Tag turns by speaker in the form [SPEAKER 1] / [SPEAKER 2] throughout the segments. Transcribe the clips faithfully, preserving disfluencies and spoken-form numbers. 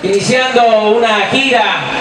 [SPEAKER 1] iniciando una gira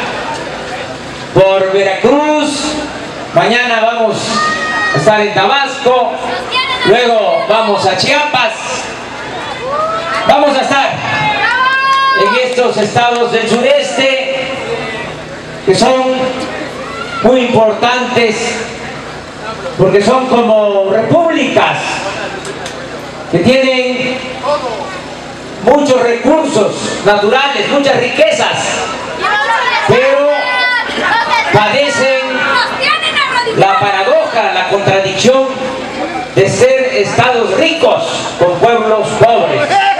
[SPEAKER 1] por Veracruz. Mañana vamos a estar en Tabasco, luego vamos a Chiapas. Vamos a estar en estos estados del sureste que son muy importantes porque son como repúblicas que tienen muchos recursos naturales, muchas riquezas, pero padecen la paradoja, la contradicción de ser estados ricos con pueblos pobres.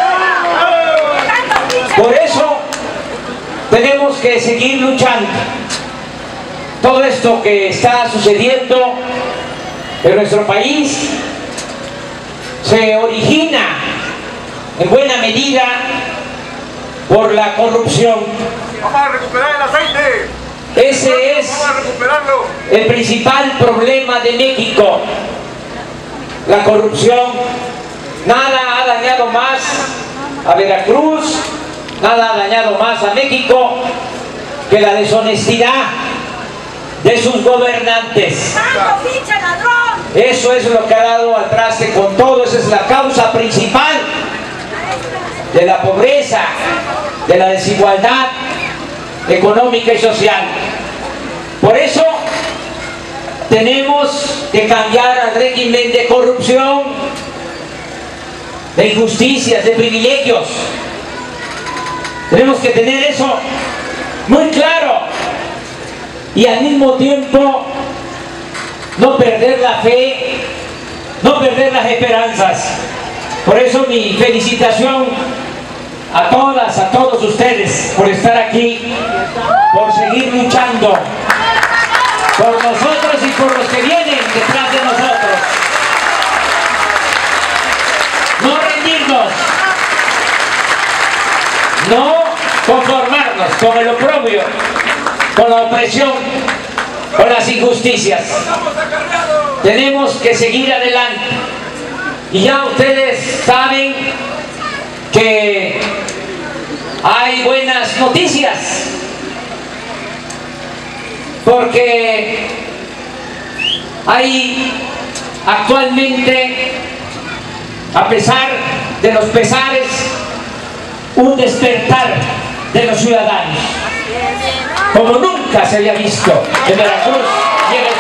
[SPEAKER 1] Por eso tenemos que seguir luchando. Todo esto que está sucediendo en nuestro país se origina en buena medida por la corrupción.
[SPEAKER 2] Vamos a recuperar el aceite.
[SPEAKER 1] Ese es
[SPEAKER 2] Vamos a recuperarlo.
[SPEAKER 1] el principal problema de México, la corrupción. Nada ha dañado más a Veracruz, nada ha dañado más a México que la deshonestidad de sus gobernantes. Eso es lo que ha dado al traste con todo. Esa es la causa principal de la pobreza, de la desigualdad económica y social. Por eso tenemos que cambiar al régimen de corrupción, de injusticias, de privilegios. Tenemos que tener eso muy claro y al mismo tiempo no perder la fe, no perder las esperanzas. Por eso mi felicitación a todas, a todos ustedes por estar aquí, por seguir luchando por nosotros y por los que vienen detrás de nosotros. No rendirnos, no conformarnos con el oprobio, con la opresión, con las injusticias. Tenemos que seguir adelante. Y ya ustedes saben que hay buenas noticias, porque hay actualmente, a pesar de los pesares, un despertar de los ciudadanos como nunca se había visto en Veracruz y en el